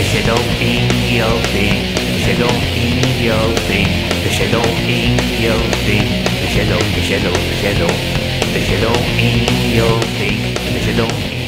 shadow in your thing, the shadow in your thing, the shadow in your thing, the shadow, the shadow, the shadow, the shadow in your thing, the shadow.